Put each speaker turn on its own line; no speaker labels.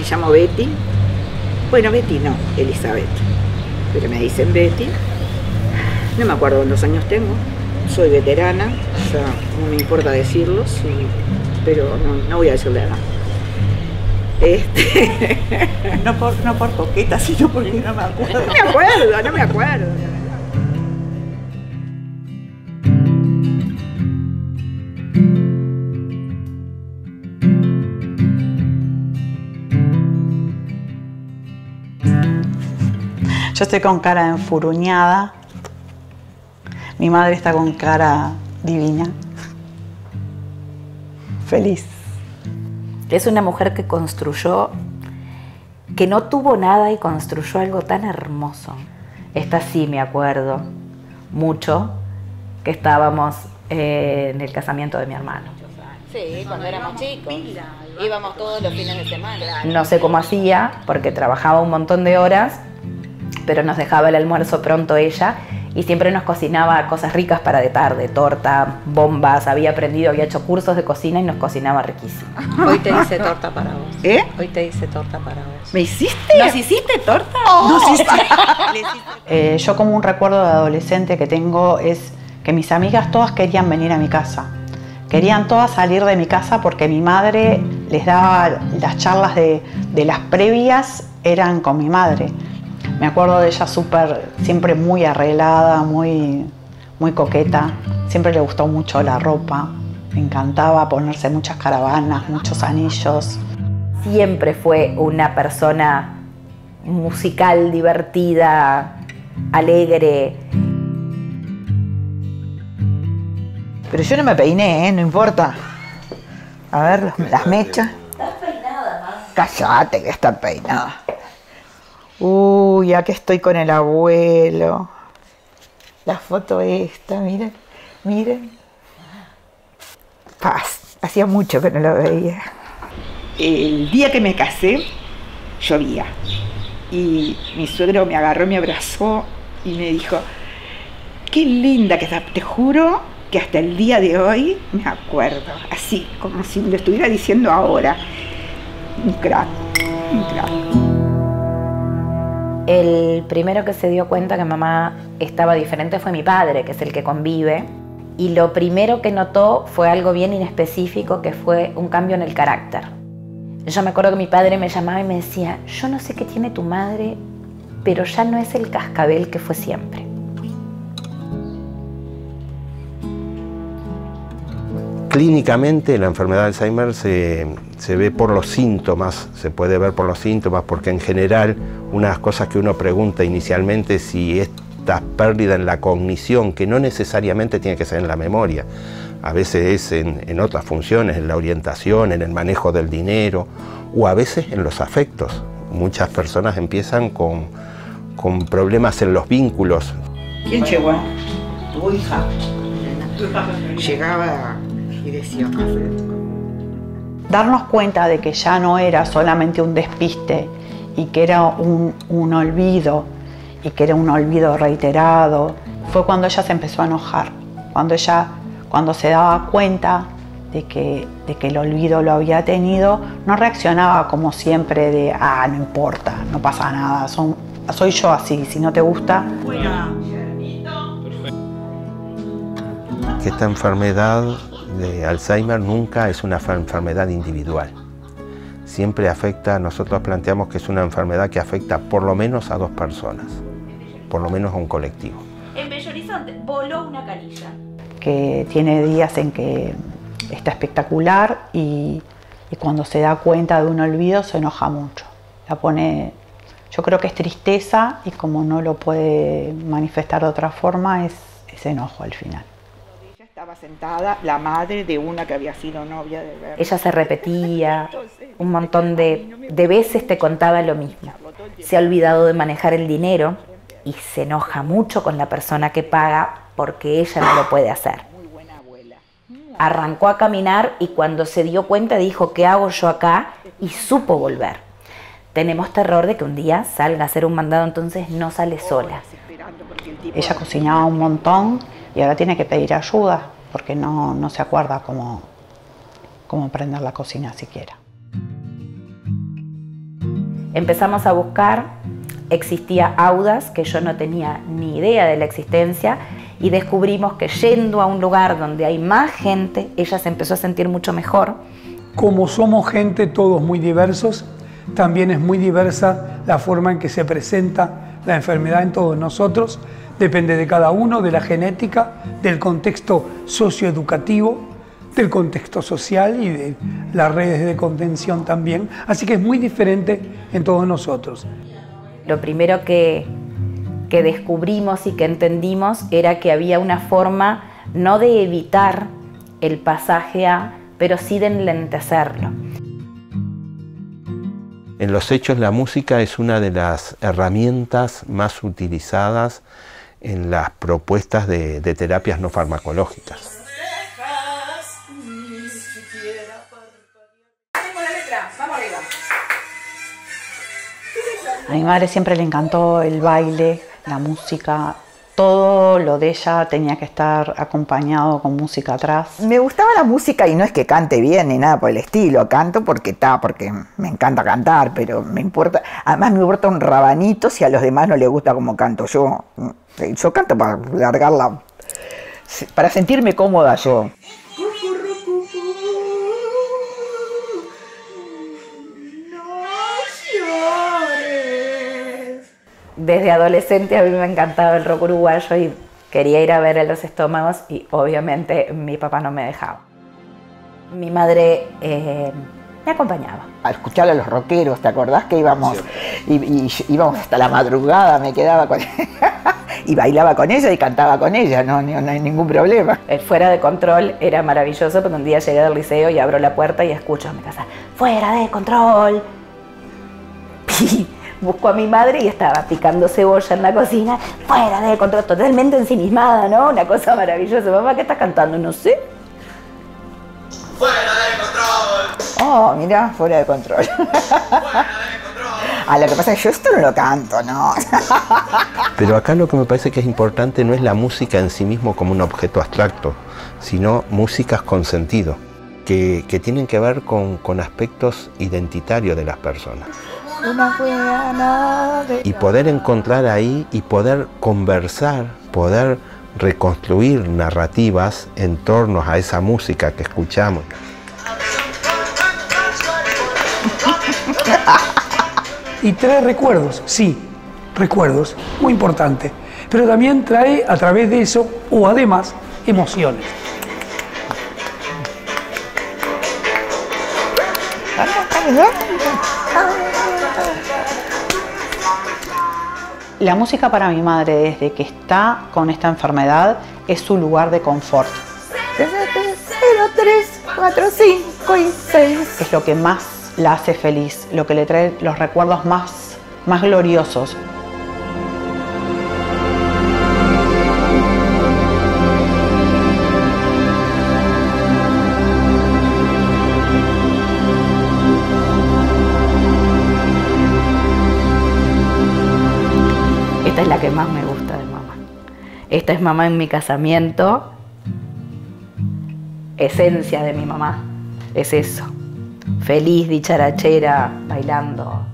llamo Betty. Bueno, Betty no, Elizabeth. Pero me dicen Betty. No me acuerdo cuántos años tengo. Soy veterana, o sea, no me importa decirlo, sí, pero no voy a decirle nada.
No por coqueta, sino porque no me acuerdo.
No me acuerdo.
Yo estoy con cara enfuruñada. Mi madre está con cara divina. Feliz.
Es una mujer que construyó, que no tuvo nada y construyó algo tan hermoso. Esta sí me acuerdo mucho, que estábamos en el casamiento de mi hermano.
Sí, cuando éramos chicos. Íbamos todos los fines de semana.
No sé cómo hacía, porque trabajaba un montón de horas, pero nos dejaba el almuerzo pronto ella y siempre nos cocinaba cosas ricas para de tarde, torta, bombas, había hecho cursos de cocina y nos cocinaba riquísimo.
Hoy te hice torta para vos.
¿Eh?
Hoy te hice torta para vos.
¿Me hiciste?
¿Nos hiciste torta?
Oh.
Yo como un recuerdo de adolescente que tengo es que mis amigas todas querían venir a mi casa. Querían todas salir de mi casa porque mi madre les daba las charlas de las previas, eran con mi madre. Me acuerdo de ella siempre muy arreglada, muy coqueta. Siempre le gustó mucho la ropa. Me encantaba ponerse muchas caravanas, muchos anillos.
Siempre fue una persona musical, divertida, alegre.
Pero yo no me peiné, no importa. A ver, las mechas.
Estás peinada, mamá.
Cállate que está peinada. Uy, aquí estoy con el abuelo. La foto esta, miren, miren. Paz, hacía mucho que no lo veía.
El día que me casé, llovía. Y mi suegro me agarró, me abrazó y me dijo, qué linda que estás, te juro que hasta el día de hoy me acuerdo, así, como si me lo estuviera diciendo ahora. Un crack, un crack.
El primero que se dio cuenta que mamá estaba diferente fue mi padre, que es el que convive. Y lo primero que notó fue algo bien inespecífico, que fue un cambio en el carácter. Yo me acuerdo que mi padre me llamaba y me decía, yo no sé qué tiene tu madre, pero ya no es el cascabel que fue siempre.
Clínicamente la enfermedad de Alzheimer se ve por los síntomas, se puede ver por los síntomas, porque en general una de las cosas que uno pregunta inicialmente es si esta pérdida en la cognición, que no necesariamente tiene que ser en la memoria, a veces es en otras funciones, en la orientación, en el manejo del dinero, o a veces en los afectos. Muchas personas empiezan con problemas en los vínculos.
¿Quién llegó? Tu hija. Llegaba y decía café.
Darnos cuenta de que ya no era solamente un despiste y que era un olvido, y que era un olvido reiterado, fue cuando ella se empezó a enojar, cuando se daba cuenta de que el olvido lo había tenido, no reaccionaba como siempre de no importa, no pasa nada, soy yo así, si no te gusta.
Que esta enfermedad de Alzheimer nunca es una enfermedad individual. Siempre afecta, nosotros planteamos que es una enfermedad que afecta por lo menos a 2 personas, por lo menos a un colectivo.
En Bello Horizonte voló una canilla.
Que tiene días en que está espectacular y cuando se da cuenta de un olvido se enoja mucho. Yo creo que es tristeza y como no lo puede manifestar de otra forma es enojo al final.
Estaba sentada la madre de una que había sido novia de Bernie.
Ella se repetía un montón de veces, te contaba lo mismo. Se ha olvidado de manejar el dinero y se enoja mucho con la persona que paga porque ella no lo puede hacer. Arrancó a caminar y cuando se dio cuenta dijo, ¿qué hago yo acá? Y supo volver. Tenemos terror de que un día salga a hacer un mandado, entonces no sale sola.
Ella cocinaba un montón y ahora tiene que pedir ayuda porque no se acuerda cómo prender la cocina siquiera.
Empezamos a buscar, existía Audas, que yo no tenía ni idea de la existencia, y descubrimos que yendo a un lugar donde hay más gente, ella se empezó a sentir mucho mejor.
Como somos gente todos muy diversos, también es muy diversa la forma en que se presenta la enfermedad en todos nosotros. Depende de cada uno, de la genética, del contexto socioeducativo, del contexto social y de las redes de contención también. Así que es muy diferente en todos nosotros.
Lo primero que descubrimos y que entendimos era que había una forma no de evitar el pasaje a, pero sí de enlentecerlo.
En los hechos, la música es una de las herramientas más utilizadas en las propuestas de terapias no farmacológicas.
A mi madre siempre le encantó el baile, la música, todo lo de ella tenía que estar acompañado con música atrás.
Me gustaba la música y no es que cante bien ni nada por el estilo, canto porque me encanta cantar, pero me importa, además me importa un rabanito si a los demás no les gusta como canto yo. Yo canto para largarla, para sentirme cómoda yo.
Desde adolescente a mí me encantaba el rock uruguayo y quería ir a ver a Los Estómagos y obviamente mi papá no me dejaba. Mi madre me acompañaba.
A escuchar a los rockeros, ¿te acordás que íbamos? Y íbamos hasta la madrugada, me quedaba con y bailaba con ella y cantaba con ella, no hay ningún problema.
El Fuera de Control era maravilloso porque un día llegué del liceo y abro la puerta y escucho en mi casa, ¡Fuera de Control! Busco a mi madre y estaba picando cebolla en la cocina, fuera de control, totalmente ensimismada, ¿no? Una cosa maravillosa. Mamá, ¿qué estás cantando? No sé.
¡Fuera de control!
Oh, mirá, Fuera de Control.
¡Fuera de control!
Lo que pasa es que yo esto no lo canto, ¿no?
Pero acá lo que me parece que es importante no es la música en sí mismo como un objeto abstracto, sino músicas con sentido, que tienen que ver con aspectos identitarios de las personas. Y poder encontrar ahí y poder conversar, poder reconstruir narrativas en torno a esa música que escuchamos.
Y trae recuerdos, sí, recuerdos, muy importante. Pero también trae a través de eso, o además, emociones.
La música para mi madre, desde que está con esta enfermedad, es su lugar de confort.
0, 3, 4, 5 y 6.
Es lo que más la hace feliz, lo que le trae los recuerdos más gloriosos.
Esta es la que más me gusta de mamá. Esta es mamá en mi casamiento. Esencia de mi mamá. Es eso. Feliz, dicharachera, bailando.